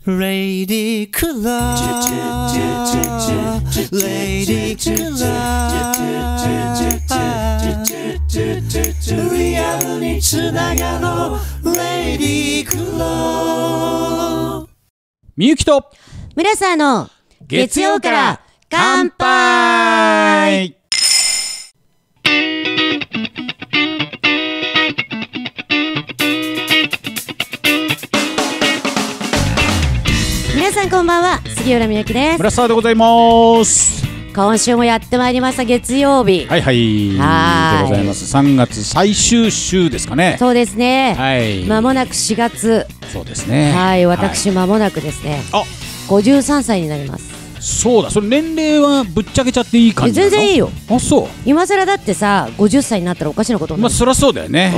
レイディクラレイディクラリアルにつながろうレイディクラみゆきと村さんの月曜から乾杯。皆さんこんばんは、杉浦みゆきです。 村沢でございます。 今週もやってまいりました月曜日。 はいはいでございます。3月最終週ですかね。 そうですね、 はい、 間もなく4月。 そうですね。 はい、私間もなくですね、 あ、 53歳になります。 そうだ、それ年齢はぶっちゃけちゃっていい感じなの？ 全然いいよ。 あ、そう。 今更だってさ、50歳になったらおかしなことになる。 まあそりゃそうだよね。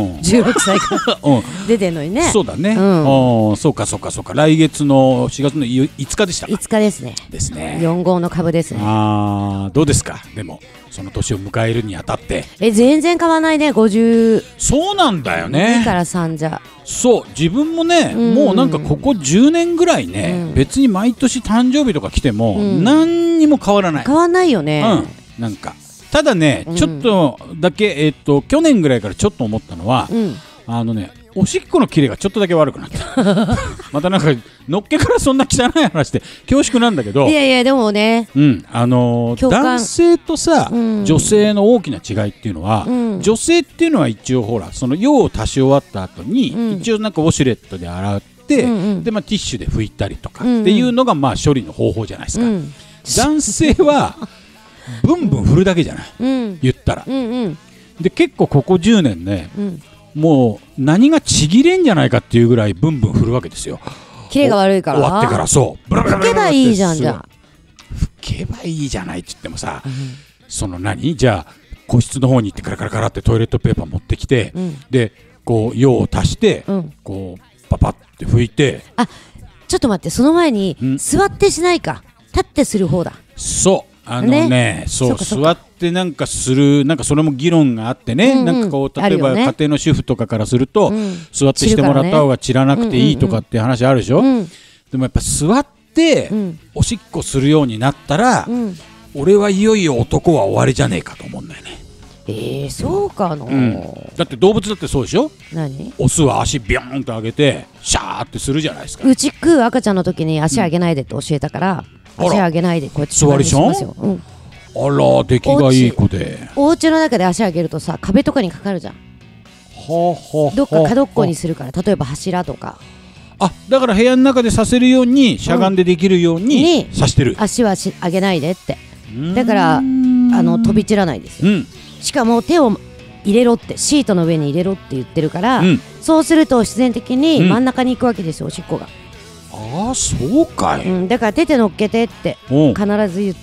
16歳から出てんのにね。 そうだね。そうかそうかそうか。来月の4月の5日でしたか。 5日ですね。 ですね。 4号の株ですね。 ああ、どうですか。でもその年を迎えるにあたって。 全然変わらないね。50。 そうなんだよね。 2から3じゃ。 そう、自分もね、もうなんかここ10年ぐらいね、別に毎年誕生日とか来ても何にも変わらない。 変わらないよね。 なんかただね、ちょっとだけ去年ぐらいからちょっと思ったのは、おしっこのキレがちょっとだけ悪くなったまたなんかのっけからそんな汚い話で恐縮なんだけど、 いやいやでもね、 男性とさ、女性の大きな違いっていうのは、女性っていうのは一応ほらその用を足し終わった後に、一応なんかウォシュレットで洗って、で、ティッシュで拭いたりとかっていうのがまあ処理の方法じゃないですか。男性はブンブン振るだけじゃない、言ったら。で結構ここ10年ね、もう何がちぎれんじゃないかっていうぐらいブンブン振るわけですよ。 キレが悪いから。 終わってからそう拭けばいいじゃん。じゃあ拭けばいいじゃないって言ってもさ、そのじゃあ個室の方に行ってカラカラカラってトイレットペーパー持ってきて、でこう用を足して、こうパパって拭いて。 あ、ちょっと待って、その前に座ってしないか、立ってする方だ。 そうそう座ってなんかする、なんかそれも議論があってね、なんかこう例えば家庭の主婦とかからすると、座ってしてもらった方が散らなくていいとかって話あるでしょ。でもやっぱ座っておしっこするようになったら、俺はいよいよ男は終わりじゃねえかと思うんだよね。 そうかな。 だって動物だってそうでしょ。 何？ オスは足ビョーンと上げてシャーってするじゃないですか。 うち食う赤ちゃんの時に足上げないでって教えたから、足上げないでこうやって座りしますよ。あら、出来がいい子で。 お家の中で足上げるとさ、壁とかにかかるじゃん。どっか角っこにするから、例えば柱とか。 あ、だから部屋の中でさせるようにしゃがんでできるようにさしてる。 足は上げないでって。だから飛び散らないですよ。しかも手を入れろって、シートの上に入れろって言ってるから、そうすると必然的に真ん中に行くわけですよ、おしっこが。 ああ、そうかい。 だから手乗っけてって必ず言って、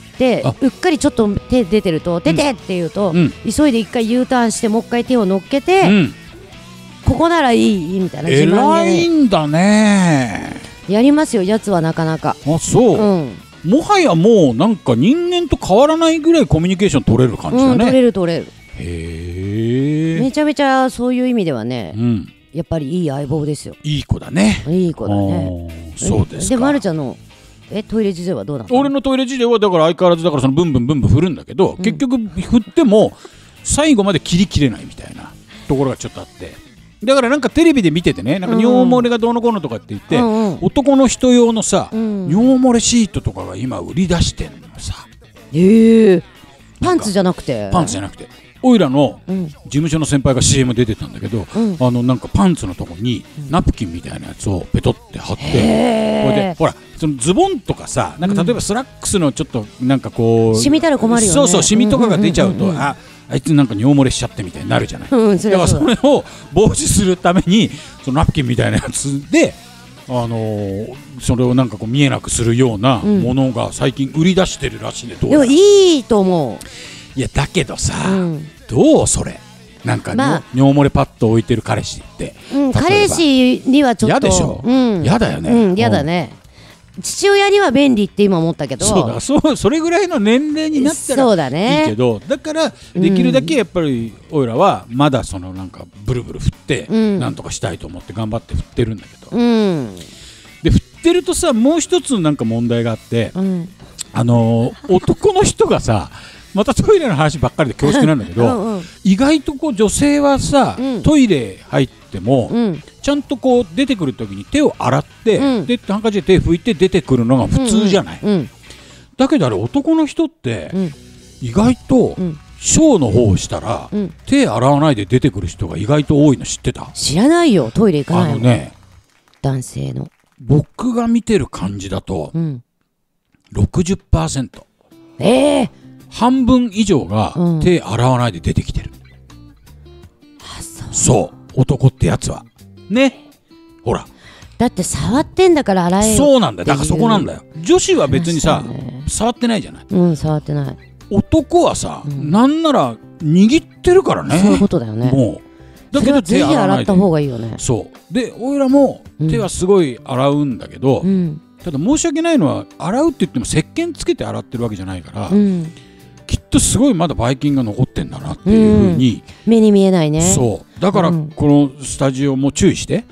うっかりちょっと手出てると、出てって言うと、急いで一回 U ターンしてもう一回手を乗っけて、ここならいいみたいな自慢で。 偉いんだね。 やりますよ、やつはなかなか。 あ、そう。もはやもうなんか人間と変わらないぐらいコミュニケーション取れる感じだね。 取れる。 へえ。 めちゃめちゃそういう意味ではね、やっぱりいい相棒ですよ。 いい子だね。 いい子だね。 そうですか。 で、まるちゃんのトイレ事情はどうなの？ 俺のトイレ事情はだから相変わらずだからそのブンブンブンブン振るんだけど、結局振っても最後まで切り切れないみたいなところがちょっとあって、だからなんかテレビで見ててね、なんか尿漏れがどうのこうのとかって言って、男の人用のさ、尿漏れシートとかが今売り出してんのさ。 パンツじゃなくて。 おいらの事務所の先輩が CM 出てたんだけど、なんかパンツのとこにナプキンみたいなやつをペトって貼って、これでほらそのズボンとかさ、なんか例えばスラックスのちょっとなんかこう染みたら困るよね。 そうそう、染みとかが出ちゃうと、あいつなんか尿漏れしちゃってみたいになるじゃない。だからそれを防止するためにそのナプキンみたいなやつでそれをなんかこう見えなくするようなものが最近売り出してるらしいね。 でもいいと思う。 いやだけどさ、どうそれなんか、尿漏れパッド置いてる彼氏って、 彼氏にはちょっと嫌でしょ。嫌だよね。 嫌だね。父親には便利って今思ったけど、 それぐらいの年齢になったらいいけど、だからできるだけやっぱりおいらはまだそのなんかブルブル振ってなんとかしたいと思って頑張って振ってるんだけど、で振っってるとさ、もう一つなんか問題があって、男の人がさ、またトイレの話ばっかりで恐縮なんだけど意外とこう女性はさ、トイレ入っても、ちゃんとこう出てくるときに手を洗って、でハンカチで手拭いて出てくるのが普通じゃない、だけどあれ男の人って、意外と、ショーの方をしたら、手洗わないで出てくる人が意外と多いの知ってた？ 知らないよ、トイレ行かないもん。男性の僕が見てる感じだと、60%、半分以上が手洗わないで出てきてる、そう男ってやつはね。ほらだって触ってんだから洗えよ。 そうなんだよ、だからそこなんだよ。女子は別にさ、触ってないじゃない。 触ってない。 男はさ、なんなら握ってるからね。 そういうことだよね。 もうだけどぜひ洗った方がいいよね。 そうで、おいらも手はすごい洗うんだけど、ただ申し訳ないのは、洗うって言っても石鹸つけて洗ってるわけじゃないから、きっとすごいまだばい菌が残ってんだなっていうふうに、 目に見えないね。 そうだからこのスタジオも注意して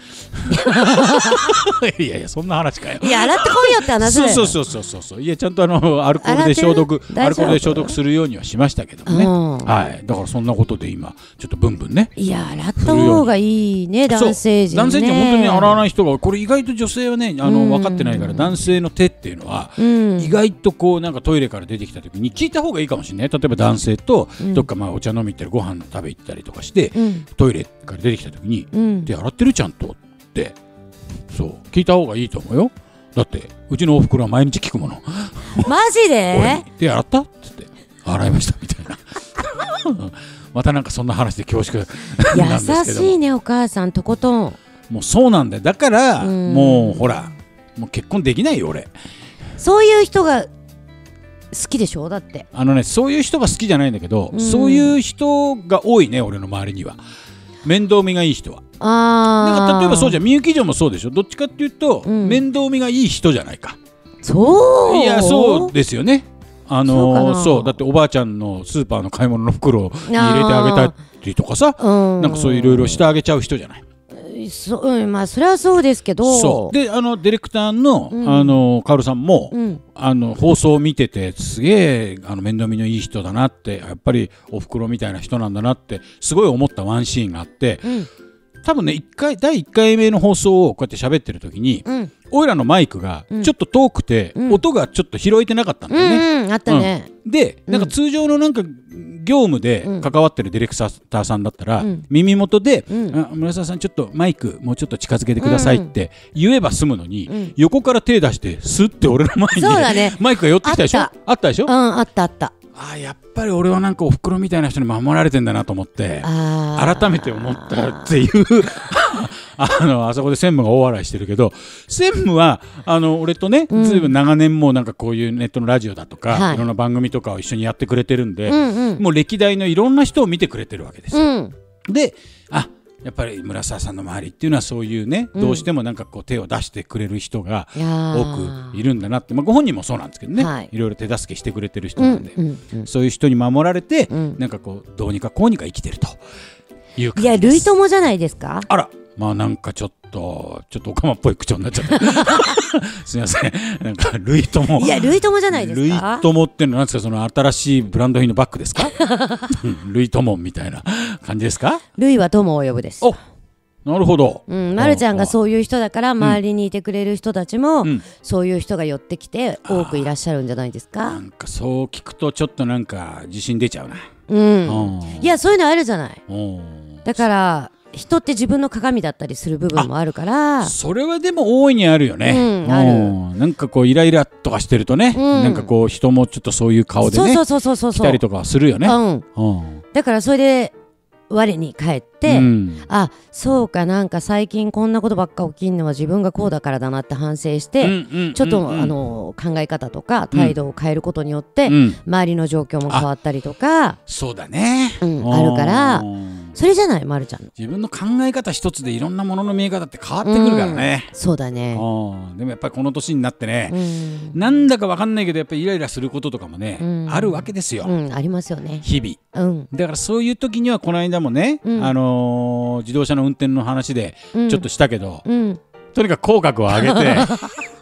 いやいや、そんな話かよ。 いや、洗ってこいよって話だよ。 そういや、ちゃんとアルコールで消毒するようにはしましたけどもね。はい、だからそんなことで今ちょっとブンブンね。 いや、洗った方がいいね、男性陣ね。 男性陣本当に洗わない人が、これ意外と女性はね、分かってないから、男性の手っていうのは意外とこうなんかトイレから出てきた時に聞いた方がいいかもしれない。例えば男性とどっかまあお茶飲み行ったりご飯食べ行ったりとかして、トイレから出てきた時に、手洗ってるちゃんとってそう聞いた方がいいと思うよ。だってうちのおふくろは毎日聞くもの。 マジで？ 手洗った？って言って洗いましたみたいな。またなんかそんな話で恐縮なんですけども。 優しいね、お母さん、とことん。 もうそうなんだよ。だからもうほら、もう結婚できないよ俺。 そういう人が好きでしょ。だってそういう人が好きじゃないんだけど、そういう人が多いね、俺の周りには。面倒見がいい人は。なんか例えばそうじゃん、みゆき嬢もそうでしょ。どっちかっていうと、面倒見がいい人じゃないか。 そう？ いや、そうですよね。そうだっておばあちゃんのスーパーの買い物の袋に入れてあげたりとかさ、なんかそういういろいろしてあげちゃう人じゃない。 まあそれはそうですけど。 そうで、ディレクターのカオルさんも、放送を見ててすげえ面倒見のいい人だなって、やっぱりおふくろみたいな人なんだなってすごい思ったワンシーンがあって、多分ね、第1回目の放送をこうやって喋ってる時に、おいらのマイクがちょっと遠くて、音がちょっと拾えてなかったんだよね。 あったね。 で、なんか通常のなんか業務で関わってるディレクターさんだったら、耳元で、村沢さんちょっとマイクもうちょっと近づけてくださいって言えば済むのに、横から手出してスッて俺の前にマイクが寄ってきたでしょ。あったでしょ。あった。やっぱり俺はなんかおふくろみたいな人に守られてんだなと思って、改めて思ったっていうあそこで専務が大笑いしてるけど、専務は俺とね、ずいぶん長年もなんかこういうネットのラジオだとか、いろんな番組とかを一緒にやってくれてるんで、もう歴代のいろんな人を見てくれてるわけですよ。で、やっぱり村沢さんの周りっていうのはそういうね、どうしてもなんかこう手を出してくれる人が多くいるんだなって、ご本人もそうなんですけどね、いろいろ手助けしてくれてる人なんで、そういう人に守られて、なんかこうどうにかこうにか生きてるという感じです。いや、 類友じゃないですか。 あら、まあなんかちょっとおかまっぽい口調になっちゃった。すみません、なんか類友。いや、類友じゃないですか。 類友ってのはなんですか、その新しいブランド品のバッグですか。類友みたいな感じですか。 類は友を呼ぶです。 お、なるほど。 まるちゃんがそういう人だから、周りにいてくれる人たちも、そういう人が寄ってきて多くいらっしゃるんじゃないですか。 なんかそう聞くとちょっとなんか自信出ちゃうな。 いや、そういうのあるじゃない。だから人って自分の鏡だったりする部分もあるから。 それはでも大いにあるよね。ある。なんかこうイライラとかしてるとね、なんかこう人もちょっとそういう顔でね来たりとかするよね。だからそれで我に返って、そうか、なんか最近こんなことばっか起きんのは自分がこうだからだなって反省して、ちょっと考え方とか態度を変えることによって、周りの状況も変わったりとか。そうだね。あるから。それじゃない、まるちゃんの自分の考え方一つでいろんなものの見え方って変わってくるからね。 そうだね。 でもやっぱりこの年になってね、なんだか分かんないけどやっぱりイライラすることとかもね、あるわけですよ。 ありますよね、 日々。だからそういう時にはこの間もね、自動車の運転の話でちょっとしたけど、とにかく口角を上げて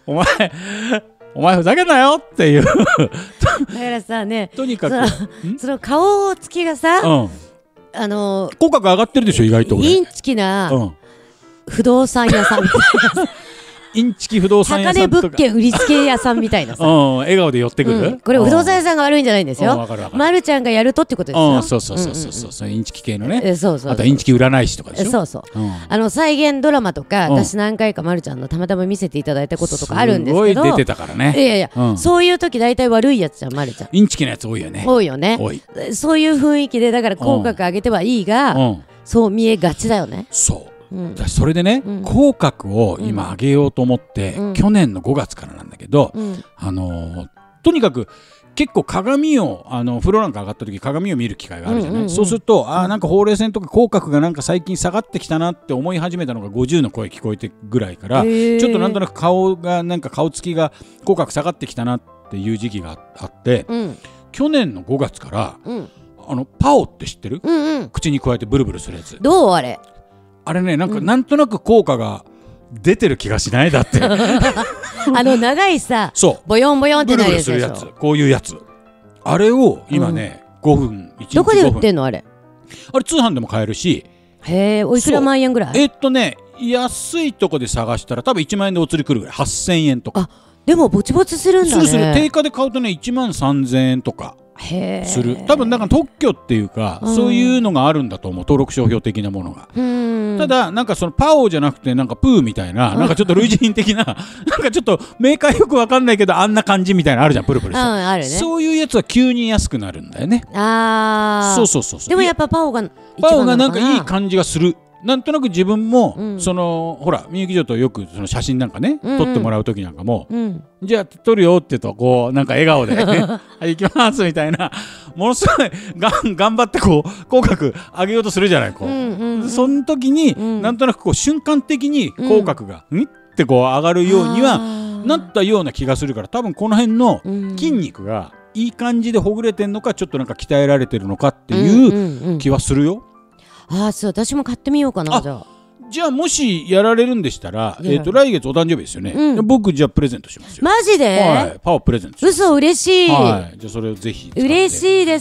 お前ふざけんなよっていうだからさね、 とにかくその顔つきがさ、口角上がってるでしょ意外と。 インチキな不動産屋さんみたいなインチキ不動産屋さんとか高値物件売りつけ屋さんみたいなさ笑顔で寄ってくる、 これ不動産屋さんが悪いんじゃないんですよ。まるちゃんがやるとってことですよ。 そうインチキ系のね。 そうそう。 あとインチキ占い師とかでしょ。 そう。再現ドラマとか私何回かまるちゃんのたまたま見せていただいたこととかあるんですけど、 すごい出てたからね。 いやそういう時大体悪いやつじゃんまるちゃん。 インチキなやつ多いよね。 多いよね。そういう雰囲気でだから口角上げてはいいがそう見えがちだよね。 そう。それでね、口角を今上げようと思って、去年の5月からなんだけど、とにかく結構鏡を風呂なんか上がった時鏡を見る機会があるじゃない。そうするとなんかほうれい線とか口角がなんか最近下がってきたなって思い始めたのが50の声聞こえてぐらいから、ちょっとなんとなく顔つきが口角下がってきたなっていう時期があって、去年の5月から、パオって知ってる？口に加えてブルブルするやつ。 どうあれね、なんとなく効果が出てる気がしない？だって長いさ、ボヨンボヨンってなるやつでしょ。 こういうやつ、あれを今ね、5分1日5分。 どこで売ってんのあれ通販でも買えるし。 へえ、おいくら万円ぐらい？ 安いとこで探したら多分1万円でお釣りくるぐらい、8000円とか。 でもぼちぼちするんだね。 する定価で買うとね1万3000円とかする。多分なんか特許っていうか、そういうのがあるんだと思う、登録商標的なものが。ただなんかそのパオじゃなくてなんかプーみたいな、なんかちょっと類似品的ななんかちょっとメーカーよくわかんないけどあんな感じみたいなあるじゃん、プルプルして、 あるね。 そういうやつは急に安くなるんだよね。そうでもやっぱパオがなんかいい感じがする。なんとなく自分も、ほらみゆき嬢とよくその写真なんかね、撮ってもらう時なんかも、じゃあ撮るよって言うとこうなんか笑顔ではい行きますみたいな、ものすごい頑張ってこう口角上げようとするじゃない。その時に、なんとなくこう瞬間的に口角がってこう上がるようにはなったような気がするから、多分この辺の筋肉がいい感じでほぐれてんのか、ちょっとなんか鍛えられてるのかっていう気はするよ。 そう、私も買ってみようかな。 じゃあもしやられるんでしたら、来月お誕生日ですよね。僕じゃあプレゼントしますよ。 マジで？ パオプレゼント。 嘘、嬉しい。 じゃあそれをぜひ嬉しいです。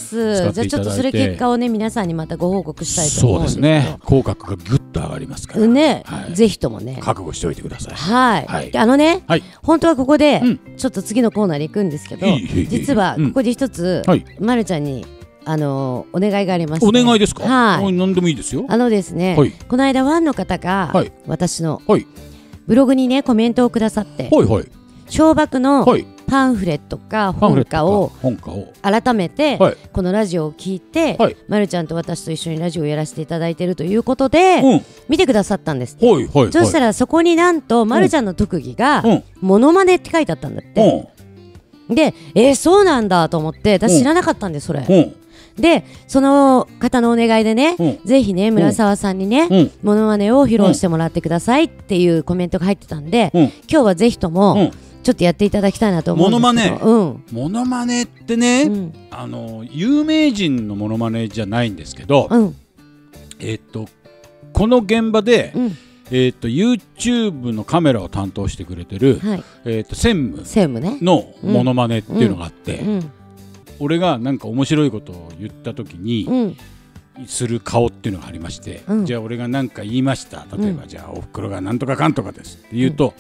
じゃあちょっとそれ結果をね皆さんにまたご報告したいと思うんですけど。そうですね。口角がぐっと上がりますからね。ぜひともね覚悟しておいてください。 本当はここでちょっと次のコーナーに行くんですけど、実はここで一つまるちゃんにお願いがありまして。 お願いですか？何でもいいですよ。 ですね、この間ファンの方が私のブログにねコメントをくださって、小爆のパンフレットか本家を改めてこのラジオを聞いて、まるちゃんと私と一緒にラジオをやらせていただいているということで見てくださったんです。そしたらそこになんとまるちゃんの特技がモノマネって書いてあったんだって。で、そうなんだと思って私知らなかったんですそれ。でその方のお願いでね、ぜひね村沢さんにねモノマネを披露してもらってくださいっていうコメントが入ってたんで、今日はぜひともちょっとやっていただきたいなと思うんですけど。 モノマネってね、有名人のモノマネじゃないんですけど、この現場で、YouTube のカメラを担当してくれてる、専務のモノマネっていうのがあって、俺がなんか面白いことを言った時に、する顔っていうのがありまして、じゃあ俺が何か言いました。例えば、じゃあおふくろがなんとかかんとかですって言うと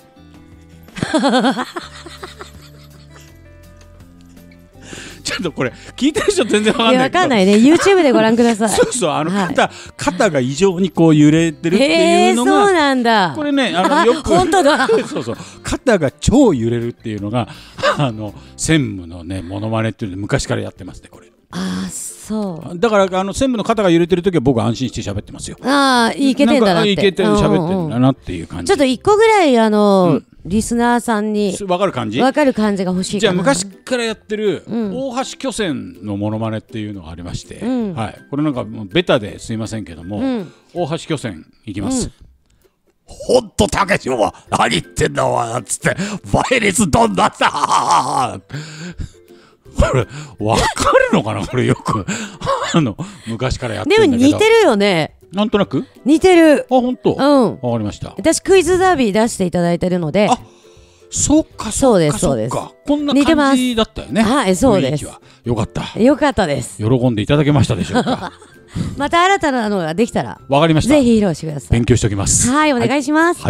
ちょっとこれ聞いてる人全然わかんないけど。 わかんないね。YouTube でご覧ください。 肩が異常にこう揺れてるっていうのが、 そうなんだ。 これねよく本当だ。 肩が超揺れるっていうのが専務のねモノマネっていうので昔からやってますねこれ。 そうだから専務の肩が揺れてる時は僕は安心して喋ってますよ。 いけてんだなって。 いけて喋ってんだなっていう感じ。 ちょっと一個ぐらいリスナーさんに分かる感じが欲しいかな。 じゃあ昔からやってる大橋巨泉のモノマネっていうのがありまして、これなんかもうベタですいませんけども、大橋巨泉いきます。ほんとたけしは何言ってんだわつって倍率どんだったこれ分かるのかなこれよく昔からやってるんだけど。 でも似てるよね。 なんとなく似てる。 本当。わかりました。 私クイズダービー出していただいてるので。 そうかそうですそうです。 こんな感じだったよね。 はい、そうです。 よかった。 よかったです。 喜んでいただけましたでしょうか。 また新たなのができたら、 わかりました。 ぜひ披露してください。 勉強しておきます。 はい、お願いします。 はい。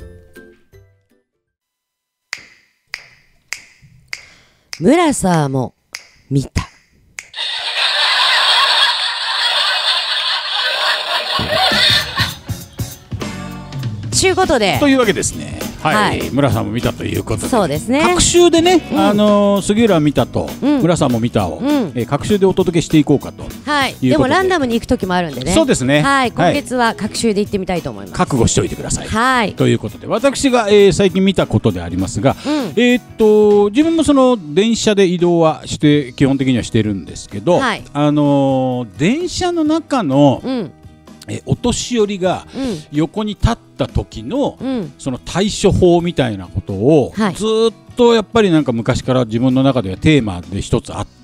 村さんも見た。ということで。 というわけですね。はい、村さんも見たということで、 そうですね。 各週でね、杉浦見たと、村さんも見たを、各週でお届けしていこうかと。 はい。でもランダムに行く時もあるんでね。 そうですね。 はい。今月は各週で行ってみたいと思います。 覚悟しておいてください。 はい。 ということで、私が最近見たことでありますが、自分もその電車で移動はして基本的にはしてるんですけど、電車の中のお年寄りが横に立った時のその対処法みたいなことをずっとやっぱりなんか昔から自分の中ではテーマで一つあって、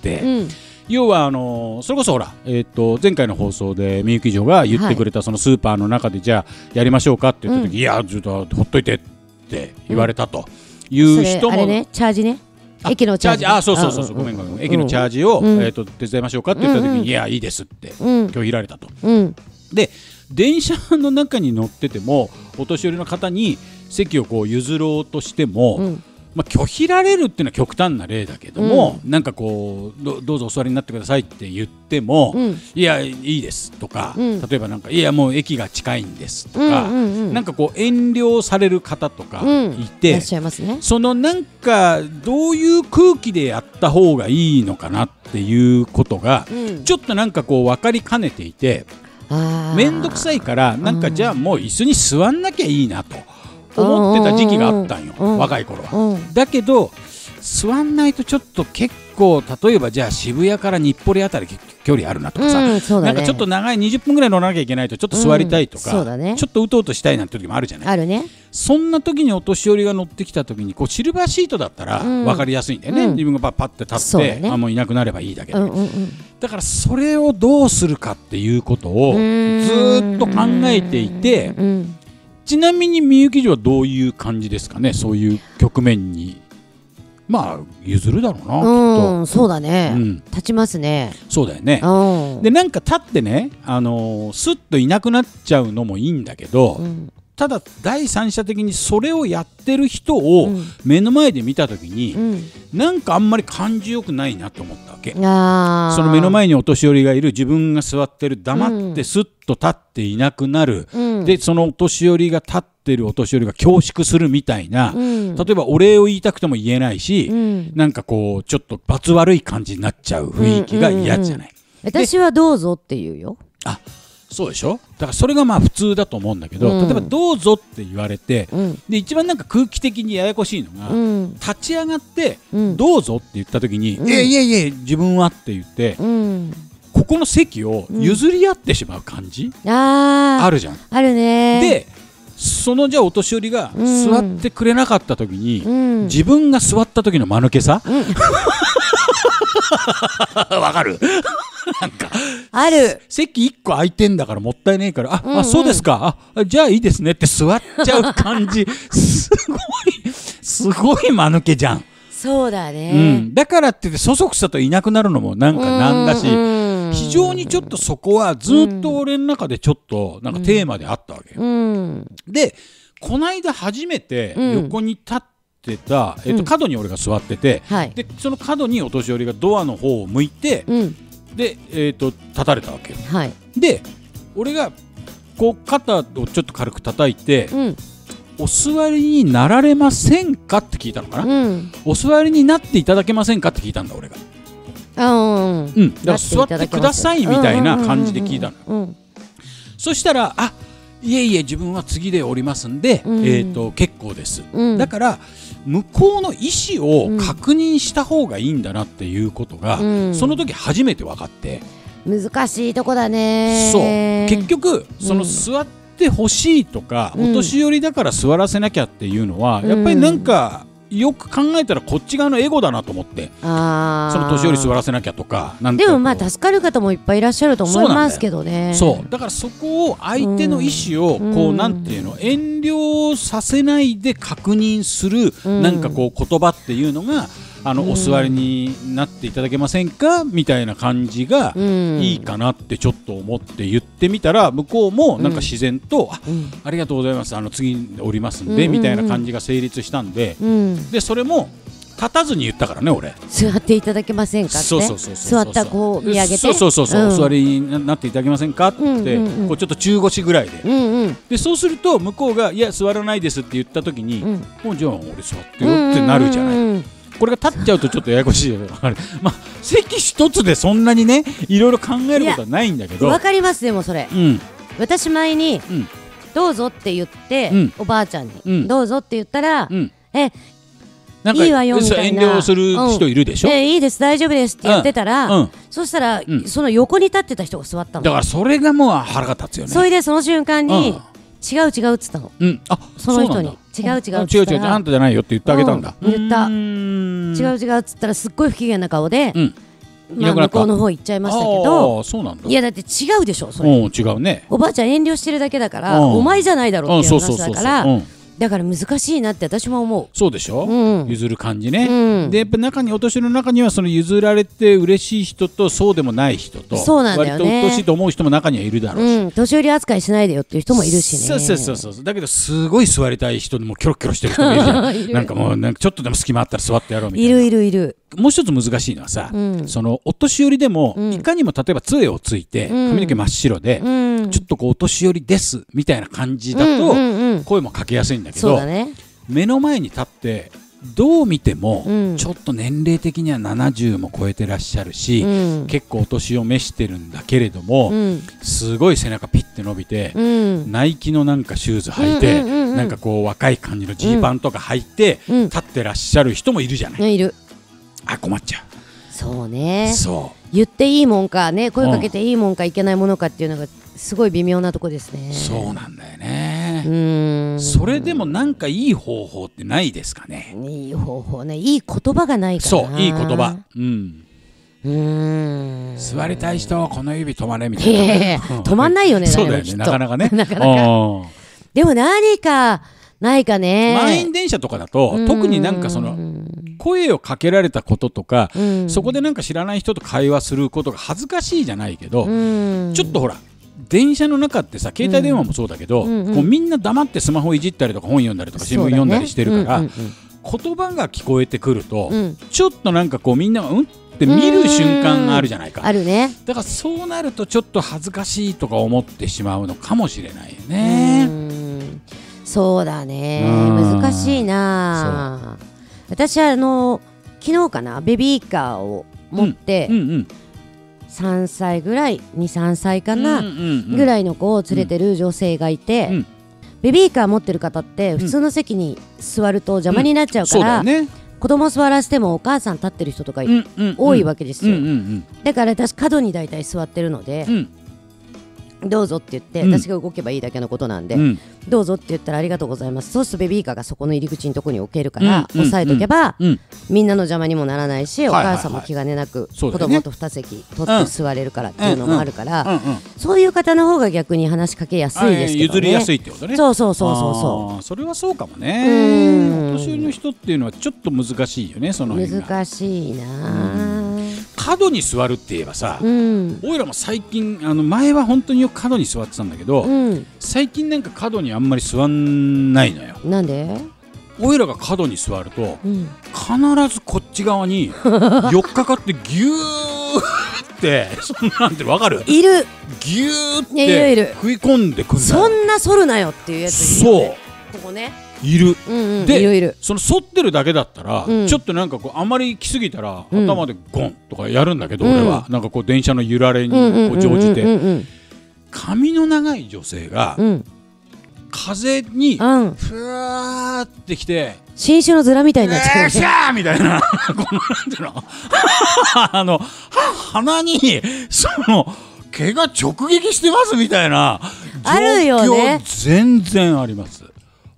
要はそれこそほら、前回の放送でみゆき嬢が言ってくれたそのスーパーの中でじゃあやりましょうかって言った時、いやちょっとほっといてって言われたという人も、 あれね、チャージね、駅のチャージ、 そうごめん駅のチャージを手伝いましょうかって言った時に、いやいいですって拒否られたと。で電車の中に乗っててもお年寄りの方に席をこう譲ろうとしても、拒否られるっていうのは極端な例だけども、なんかこうどうぞお座りになってくださいって言っても、いやいいですとか、例えばなんかいやもう駅が近いんですとか、なんかこう遠慮される方とかいて、 いらっしゃいますね。 そのなんかどういう空気でやった方がいいのかなっていうことが、ちょっとなんかこう分かりかねていて、面倒くさいからなんかじゃあもう椅子に座んなきゃいいなと思ってた時期があったんよ、若い頃は。だけど座んないとちょっと結構、例えばじゃあ渋谷から日暮里あたり距離あるなとかさ、なんかちょっと長い20分ぐらい乗らなきゃいけないとちょっと座りたいとか、ちょっとうとうとしたいなんて時もあるじゃない。 あるね。そんな時にお年寄りが乗ってきた時にこうシルバーシートだったら分かりやすいんだよね、自分がパッて立って、もういなくなればいいだけだけど、だからそれをどうするかっていうことをずっと考えていて、ちなみにみゆき嬢はどういう感じですかね、そういう局面に。まあ譲るだろうな、きっと。 そうだね、立ちますね。 そうだよね。でなんか立ってね、スッといなくなっちゃうのもいいんだけど、ただ第三者的にそれをやってる人を目の前で見た時に、なんかあんまり感じよくないなと思ったわけ。その目の前にお年寄りがいる、自分が座ってる、黙ってスッと立っていなくなる、でそのお年寄りが立ってるお年寄りが恐縮するみたいな、例えばお礼を言いたくても言えないし、なんかこうちょっと罰悪い感じになっちゃう雰囲気が嫌じゃない。 私はどうぞって言うよ。 そうでしょ。だからそれがまあ普通だと思うんだけど、例えばどうぞって言われて、で一番なんか空気的にややこしいのが、立ち上がってどうぞって言った時に、いえ自分はって言って、ここの席を譲り合ってしまう感じ、あるじゃん。 あるね。 でそのじゃあお年寄りが座ってくれなかった時に、自分が座った時の間抜けさ、わかる？なんかある。 席1個空いてんだからもったいねえから、あ、そうですか、じゃあいいですねって座っちゃう感じすごい間抜けじゃん。 そうだね、 だからって言ってそそくさといなくなるのもなんかなんだし、非常にちょっとそこはずっと俺の中でちょっとなんかテーマであったわけよ。でこの間初めて横に立ってた、角に俺が座ってて、でその角にお年寄りがドアの方を向いて、で、立たれたわけよ。で俺がこう肩をちょっと軽く叩いて、お座りになられませんかって聞いたのかな、お座りになっていただけませんかって聞いたんだ俺が。だから座ってくださいみたいな感じで聞いたの。そしたら、いえいえ自分は次で降りますんで、結構です、だから向こうの意思を確認した方がいいんだなっていうことが、その時初めて分かって。 難しいとこだね。 そう結局その座ってほしいとか、お年寄りだから座らせなきゃっていうのは、やっぱりなんかよく考えたらこっち側のエゴだなと思って、その年寄り座らせなきゃとか、なんかでもまあ助かる方もいっぱいいらっしゃると思いますけどね。 そうだからそこを相手の意思をこうなんていうの、遠慮させないで確認するなんかこう言葉っていうのがお座りになっていただけませんかみたいな感じがいいかなってちょっと思って言ってみたら、向こうもなんか自然とありがとうございます、次降りますんでみたいな感じが成立したんで、でそれも立たずに言ったからね、俺。 座っていただけませんかって。座ったこう見上げて、 そうお座りになっていただけませんかってこうちょっと中腰ぐらいで、でそうすると向こうがいや座らないですって言った時に、もうじゃあ俺座ってよってなるじゃない。これが立っちゃうとちょっとややこしいよね。まあ席一つでそんなにねいろいろ考えることはないんだけど。 わかります。でもそれ、私前にどうぞって言って、おばあちゃんにどうぞって言ったら、 なんかいいわよみたいな遠慮する人いるでしょ。 いいです大丈夫ですって言ってたら、そしたらその横に立ってた人が座ったの。 だからそれがもう腹が立つよね。 それでその瞬間に違うっつったの。その人に違うっつったら、 あんたじゃないよって言ってあげたんだ。 言った。違うっつったらすっごい不機嫌な顔で向こうの方行っちゃいましたけど、いやだって違うでしょそれ。 違うね。 おばあちゃん遠慮してるだけだからお前じゃないだろっていう話だから、だから難しいなって私も思う。 そうでしょ、譲る感じね、でやっぱ中にお年寄りの中にはその譲られて嬉しい人とそうでもない人と、 そうなんだよね、 割と鬱陶しいと思う人も中にはいるだろうし、 年寄り扱いしないでよっていう人もいるしね。 そうだけどすごい座りたい人でもキョロキョロしてる人もいるじゃんなんかもうなんかちょっとでも隙間あったら座ってやろうみたいな。 いる。 もう一つ難しいのはさ、そのお年寄りでも、いかにも例えば杖をついて、髪の毛真っ白で、ちょっとこうお年寄りですみたいな感じだと、声もかけやすいんだけど、目の前に立ってどう見ても、ちょっと年齢的には70も超えてらっしゃるし、結構お年を召してるんだけれども、すごい背中ピッて伸びて、ナイキのなんかシューズ履いて、なんかこう若い感じのジーパンとか履いて、立ってらっしゃる人もいるじゃない。 いる。 困っちゃう。 そうね。言っていいもんかね、声かけていいもんかいけないものかっていうのがすごい微妙なとこですね。 そうなんだよね。それでもなんかいい方法ってないですかね。 いい方法ね、いい言葉がないからな。 そう、いい言葉。座りたい人はこの指止まれみたいな。 止まんないよね。 そうだよね、なかなかね。 でも何かないかね。 満員電車とかだと特になんかその声をかけられたこととか、そこでなんか知らない人と会話することが恥ずかしいじゃないけど、ちょっとほら電車の中ってさ、携帯電話もそうだけど、こうみんな黙ってスマホいじったりとか本読んだりとか新聞読んだりしてるから、言葉が聞こえてくると、ちょっとなんかこうみんながって見る瞬間があるじゃないか。 あるね。 だからそうなるとちょっと恥ずかしいとか思ってしまうのかもしれないよね。 そうだね、難しいな。私は昨日かな、ベビーカーを持って、3歳ぐらい2、3歳かな、ぐらいの子を連れてる女性がいて、ベビーカー持ってる方って普通の席に座ると邪魔になっちゃうから、子供座らせてもお母さん立ってる人とか多いわけですよ。だから私角に大体座ってるので、どうぞって言って、私が動けばいいだけのことなんで、どうぞって言ったらありがとうございます。そうするとベビーカーがそこの入り口のとこに置けるから、押さえとけば、みんなの邪魔にもならないし、お母さんも気兼ねなく子供と2席取って座れるからっていうのもあるから、そういう方の方が逆に話しかけやすいですけどね。 譲りやすいってことね。 そうそれはそうかもね。お年寄りの人っていうのはちょっと難しいよね、その辺が。 難しいな。 角に座るって言えばさ、おいらも最近前は本当によく角に座ってたんだけど、最近なんか角にあんまり座んないのよ。 なんで？ おいらが角に座ると、必ずこっち側に寄っかかってギューってそんなんてわかる？ いる。 ギューって食い込んでくる。 そんな反るなよっていうやついるよね。ここね。 いる。で、その反ってるだけだったら、ちょっとなんかこうあんまり来すぎたら頭でゴンとかやるんだけど、俺はなんかこう電車の揺られにこう乗じて、髪の長い女性が風にふわーってきて、 新種のズラみたいになっちゃう。 シャーみたいな、このなんていうの、鼻にその毛が直撃してますみたいなあるよね。 全然あります。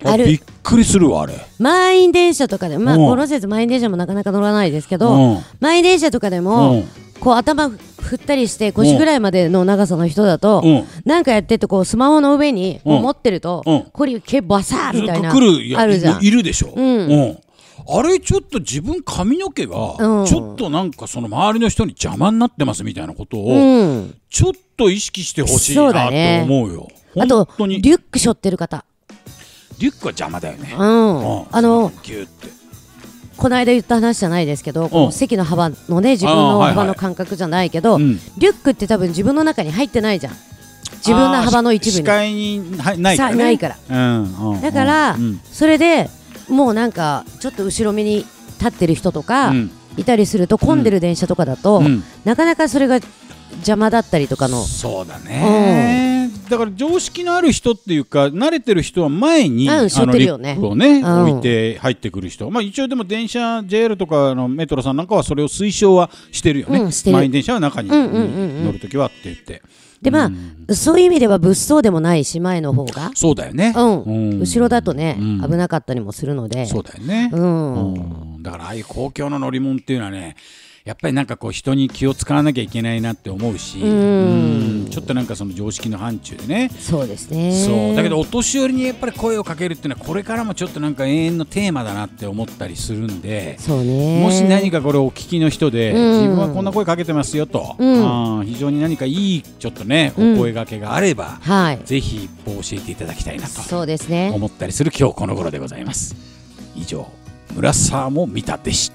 びっくりするわあれ。 満員電車とかでこの季節満員電車もなかなか乗らないですけど、満員電車とかでもこう頭振ったりして腰ぐらいまでの長さの人だとなんかやっててこうスマホの上に持ってるとこれ毛バサーみたいなあるじゃん。 いるでしょ。あれちょっと自分髪の毛がちょっとなんかその周りの人に邪魔になってますみたいなことをちょっと意識してほしいなって思うよ。 あとリュック背負ってる方、 リュックは邪魔だよね。ギュってこの間言った話じゃないですけど、こう席の幅のね自分の幅の感覚じゃないけど、リュックって多分自分の中に入ってないじゃん。自分の幅の一部に視界にないからね。 ないからだからそれでもうなんかちょっと後ろ目に立ってる人とかいたりすると、混んでる電車とかだとなかなかそれが邪魔だったりとかの。 そうだね。だから常識のある人っていうか慣れてる人は前にリュックをね置いて入ってくる人、一応でも電車 JR とかのメトロさんなんかはそれを推奨はしてるよね。満員電車は中に乗るときはって言って。 でそういう意味では物騒でもないし前の方がそうだよね。 後ろだとね危なかったりもするので。 そうだよね。だからああいう公共の乗り物っていうのはねやっぱりなんかこう人に気を使わなきゃいけないなって思うし、ちょっとなんかその常識の範疇でね。 そうですね。 そうだけどお年寄りにやっぱり声をかけるっていうのはこれからもちょっとなんか永遠のテーマだなって思ったりするんで、 そうね、 もし何かこれお聞きの人で、自分はこんな声かけてますよと、非常に何かいいちょっとねお声掛けがあれば、ぜひ教えていただきたいなと思ったりする今日この頃でございます。以上村沢も見たでした。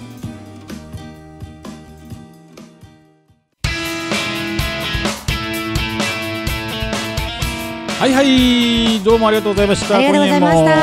はいはい、どうもありがとうございました。 ありがとうございました。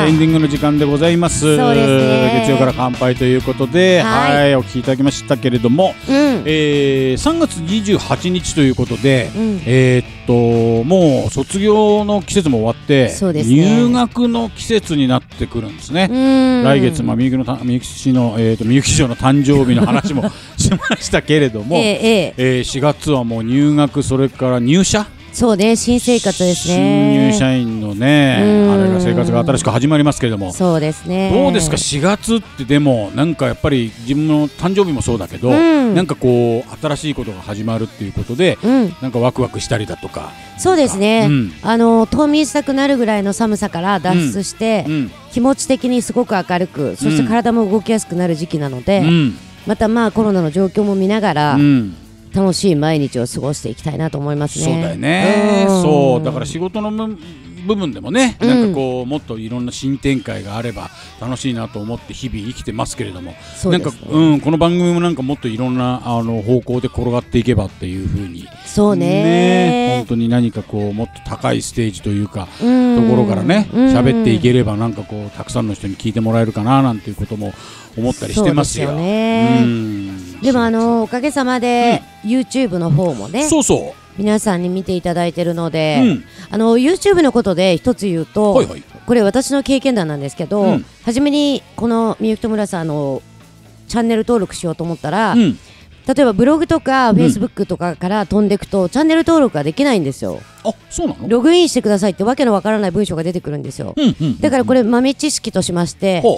エンディングの時間でございます。 そうですね。 月曜から乾杯ということで、お聞きいただきましたけれども、3月28日ということで、もう卒業の季節も終わって、入学の季節になってくるんですね。来月みゆき市のみゆき市長の誕生日の話もしましたけれども、4月はもう入学、それから入社。 そうね、新生活ですね。 新入社員のね、あれが生活が新しく始まりますけれども、 そうですね。 どうですか4月ってでもなんかやっぱり自分の誕生日もそうだけど、なんかこう新しいことが始まるっていうことで、なんかワクワクしたりだとか。 そうですね。冬眠したくなるぐらいの寒さから脱出して、気持ち的にすごく明るく、そして体も動きやすくなる時期なので、またコロナの状況も見ながら。楽しい毎日を過ごしていきたいなと思いますね。 そうだよね。そうだから仕事の部分でもね、なんかこうもっといろんな新展開があれば楽しいなと思って日々生きてますけれども、なんかこの番組もなんかもっといろんな方向で転がっていけばっていう風に、 そうね、 本当に何かこうもっと高いステージというかところからね喋っていければなんかこうたくさんの人に聞いてもらえるかななんていうことも思ったりしてますよ。でもおかげさまで YouTube の方もね、皆さんに見ていただいてるので、YouTube のことで一つ言うと、これ私の経験談なんですけど、初めにこのみゆきと村さんのチャンネル登録しようと思ったら、例えばブログとか Facebook とかから飛んでいくと、チャンネル登録ができないんですよ。 あ、そうなの？ ログインしてくださいってわけのわからない文章が出てくるんですよ。だからこれ豆知識としまして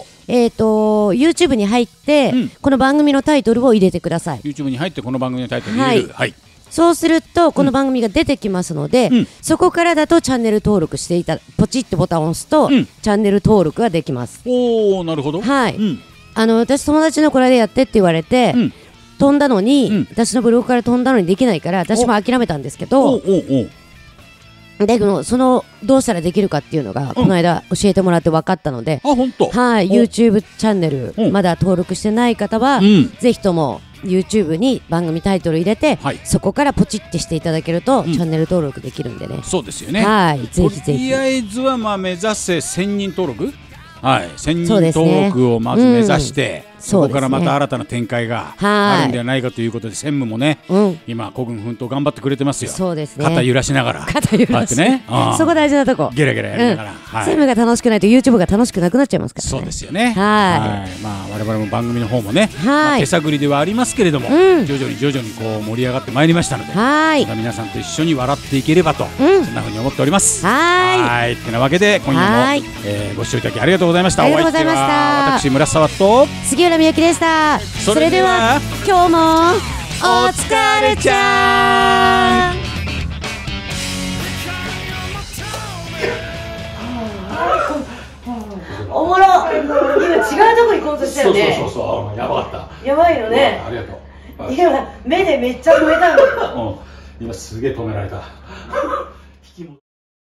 、YouTube に入って、この番組のタイトルを入れてください。 YouTube に入ってこの番組のタイトルを入れる。 そうするとこの番組が出てきますので、そこからだとチャンネル登録してポチッとボタンを押すと、チャンネル登録ができます。 おー、なるほど。 はい、私友達のこれでやってって言われて、飛んだのに、私のブログから飛んだのにできないから私も諦めたんですけど、だけどそのどうしたらできるかっていうのがこの間教えてもらって分かったので、YouTube チャンネルまだ登録してない方は、ぜひとも YouTube に番組タイトル入れて、そこからポチってしていただけると、チャンネル登録できるんでね。 そうですよね。 ぜひぜひ。 とりあえずは目指せ1000人登録、1000人登録をまず目指して、 そこからまた新たな展開があるんではないかということで、専務もね、今孤軍奮闘頑張ってくれてますよ。 そうですね。 肩揺らしながら、 肩揺らしね、そこ大事なとこ。 ゲラゲラやりながら、 専務が楽しくないと YouTube が楽しくなくなっちゃいますからね。 そうですよね。 はい。 まあ我々も番組の方もね、手探りではありますけれども、徐々にこう盛り上がってまいりましたので、また皆さんと一緒に笑っていければと、そんな風に思っております。はい。ってなわけで今夜もご視聴いただきありがとうございました。 ありがとうございました。 私村沢と杉浦みゆきでした。それでは今日もお疲れちゃん。おもろ。今違うとこ行こうとしたよね。 そうやばかった。 やばいよね。 ありがとう。 今目でめっちゃ止めたんだけど。 今すげえ止められた。